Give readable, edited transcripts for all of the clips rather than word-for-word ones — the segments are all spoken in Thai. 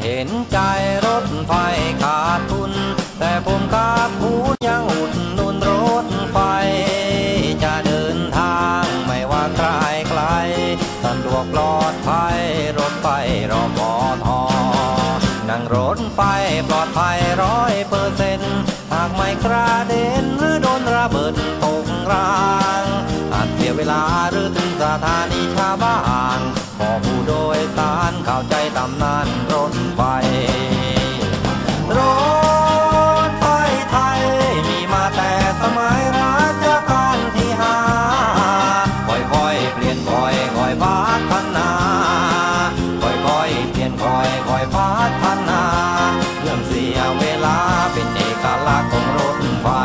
เห็นใจรถไฟขาดทุนแต่ผมขาดทุนยังอุดหนุนรถไฟจะเดินทางไม่ว่าไกลไกลสะดวกปลอดภัยรถไฟรพท.นั่งรถไฟปลอดภัย100%หากไม่กระเด็นหรือโดนระเบิดตกรางอาจเสียเวลาหรือถึงสถานีชาวบ้านขอผู้โดยสารเข้าใจตำนานรถไฟรถไฟไทยมีมาแต่สมัยรัชกาลที่5ค่อยๆเปลี่ยนค่อยๆพัฒนาค่อยๆเปลี่ยนค่อยๆพัฒนาเรื่องเสียเวลาเป็นเอกลักษณ์ของรถไฟ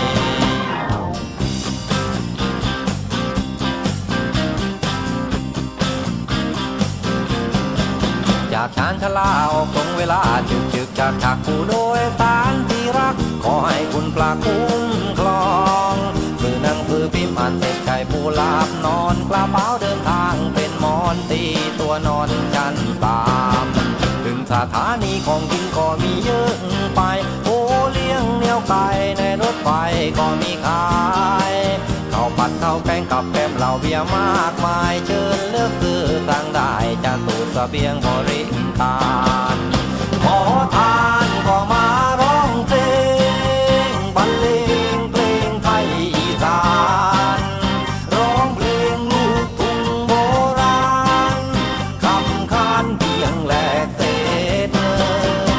จากชานชาลาออกตรงเวลาจึกจากผู้โดยสารที่รักขอให้คุณพระคุ้มครองสื่อหนังสือพิมพ์อ่านเสร็จใจผู้หลับนอนกระเป๋าเดินทางเป็นหมอนตีตัวนอนจันตามถึงสถานีของกินก็มีเยอะไปโอเลี้ยงเหนียวไก่ในรถไฟก็มีขายข้าวผัดข้าวแกงกับแกมเหล้าเบียร์มากมายเชิญเลือกซื้อสั่งได้จากตู้เสบียงบริการขอทานก็มาร้องเพลงบรรเลงเพลงไทยอีสานร้องเพลงลูกทุ่งโบราณคำคานเพียงแหลกเศษเงิน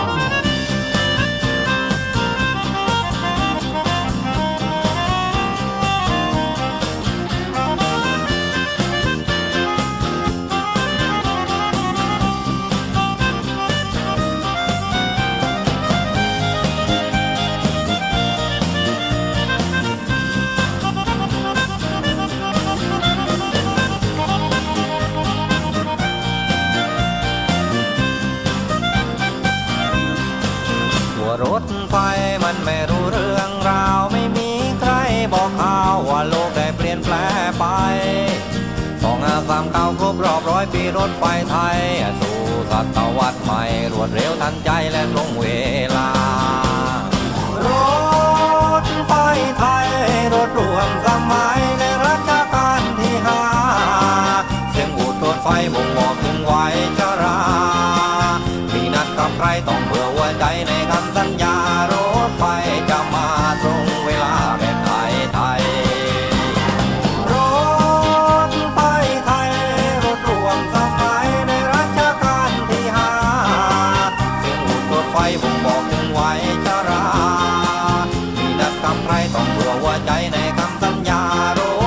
รถไฟมันไม่รู้เรื่องราวไม่มีใครบอกข่าวว่าโลกได้เปลี่ยนแปลงไป2539ครบรอบ100 ปีรถไฟไทยสู่ศตวรรษใหม่รวดเร็วทันใจและตรงเวลารถไฟไทยรถร่วมสมัยในรัชกาลที่5เสียงบูดรถไฟบ่งบอกถึงวัยชรามีนัดกับใครต้องเผื่อหัวใจในคำสัญญารถไฟจะมาตรงเวลาแบบไทยรถไฟไทยรถร่วมสมัยในรัชกาลที่5เสียงบูดรถไฟบ่งบอกถึงวัยชรามีนัดกับใครต้องเผื่อหัวใจในคำสัญญาร